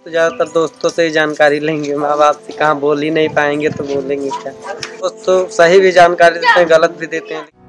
तो ज़्यादातर दोस्तों से ही जानकारी लेंगे, माँ बाप से कहाँ बोल ही नहीं पाएंगे तो बोलेंगे क्या। दोस्त तो सही भी जानकारी देते हैं, गलत भी देते हैं।